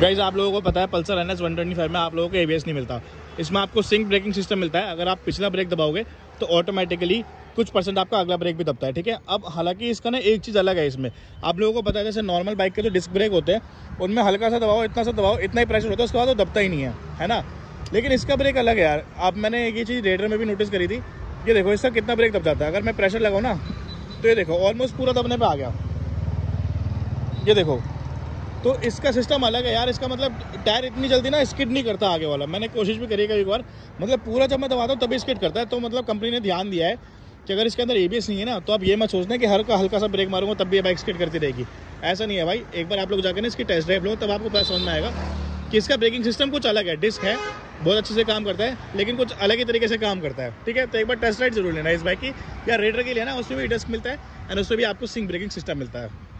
Guys आप लोगों को पता है पल्सर NS 125 में आप लोगों को ABS नहीं मिलता। इसमें आपको सिंक ब्रेकिंग सिस्टम मिलता है। अगर आप पिछला ब्रेक दबाओगे तो ऑटोमेटिकली कुछ परसेंट आपका अगला ब्रेक भी दबता है, ठीक है। अब हालांकि इसका ना एक चीज़ अलग है, इसमें आप लोगों को पता है जैसे नॉर्मल बाइक के जो डिस्क ब्रेक होते हैं उनमें हल्का सा दबाओ, इतना सा दबाओ, इतना ही प्रेशर होता है, उसके बाद वो दबता ही नहीं है ना। लेकिन इसका ब्रेक अलग है यार। आप मैंने एक ये चीज़ रेडर में भी नोटिस करी थी। ये देखो इसका कितना ब्रेक दब जाता है। अगर मैं प्रेशर लगाऊँ ना तो ये देखो ऑलमोस्ट पूरा दबने पर आ गया, ये देखो। तो इसका सिस्टम अलग है यार। इसका मतलब टायर इतनी जल्दी ना स्किड नहीं करता आगे वाला। मैंने कोशिश भी करी कई बार, मतलब पूरा जब मैं दबाता हूँ तभी स्किड करता है। तो मतलब कंपनी ने ध्यान दिया है कि अगर इसके अंदर ABS नहीं है ना तो आप ये मत सोचना कि हल्का सा ब्रेक मारूंगा तब भी ये बाइक स्किड करती रहेगी। ऐसा नहीं है भाई। एक बार आप लोग जाकर ना इसकी टेस्ट ड्राइव लो तब आपको पता समझ में आएगा कि इसका ब्रेकिंग सिस्टम कुछ अलग है। डिस्क है, बहुत अच्छे से काम करता है, लेकिन कुछ अलग ही तरीके से काम करता है, ठीक है। तो एक बार टेस्ट राइड जरूर लेना इस बाइक की। या रेडर की लेना, उसमें भी डिस्क मिलता है एंड उसमें भी आपको सिंक ब्रेकिंग सिस्टम मिलता है।